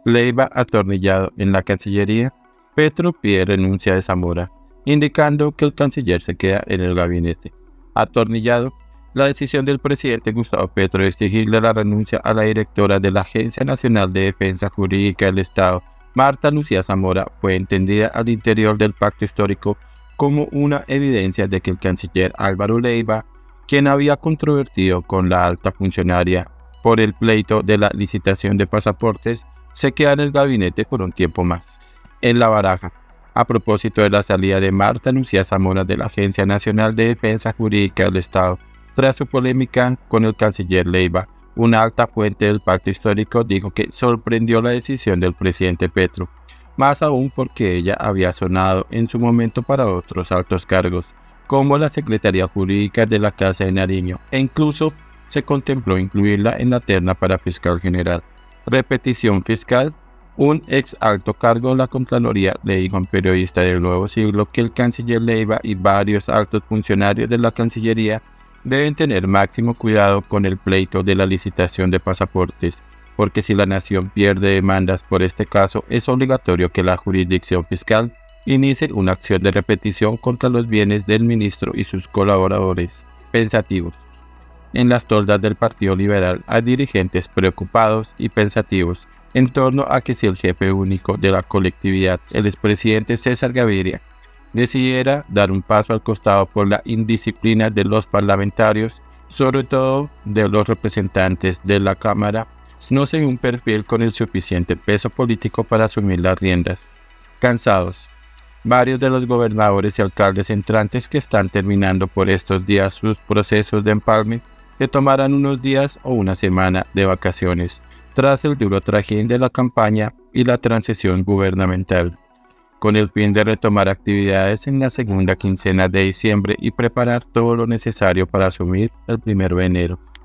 Leiva atornillado en la Cancillería. Petro pide renuncia de Zamora, indicando que el canciller se queda en el gabinete. Atornillado, la decisión del presidente Gustavo Petro de exigirle la renuncia a la directora de la Agencia Nacional de Defensa Jurídica del Estado, Marta Lucía Zamora, fue entendida al interior del pacto histórico como una evidencia de que el canciller Álvaro Leiva, quien había controvertido con la alta funcionaria por el pleito de la licitación de pasaportes, se queda en el gabinete por un tiempo más. En la baraja, a propósito de la salida de Marta Lucía Zamora de la Agencia Nacional de Defensa Jurídica del Estado, tras su polémica con el canciller Leiva, una alta fuente del pacto histórico dijo que sorprendió la decisión del presidente Petro, más aún porque ella había sonado en su momento para otros altos cargos, como la Secretaría Jurídica de la Casa de Nariño, e incluso se contempló incluirla en la terna para fiscal general. Repetición fiscal. Un ex alto cargo de la Contraloría le dijo a un periodista del Nuevo Siglo que el canciller Leiva y varios altos funcionarios de la Cancillería deben tener máximo cuidado con el pleito de la licitación de pasaportes, porque si la nación pierde demandas por este caso, es obligatorio que la jurisdicción fiscal inicie una acción de repetición contra los bienes del ministro y sus colaboradores. Pensativos. En las toldas del Partido Liberal hay dirigentes preocupados y pensativos en torno a que si el jefe único de la colectividad, el expresidente César Gaviria, decidiera dar un paso al costado por la indisciplina de los parlamentarios, sobre todo de los representantes de la Cámara, no se ve un perfil con el suficiente peso político para asumir las riendas. Cansados. Varios de los gobernadores y alcaldes entrantes que están terminando por estos días sus procesos de empalme se tomarán unos días o una semana de vacaciones, tras el duro trajín de la campaña y la transición gubernamental, con el fin de retomar actividades en la segunda quincena de diciembre y preparar todo lo necesario para asumir el 1 de enero.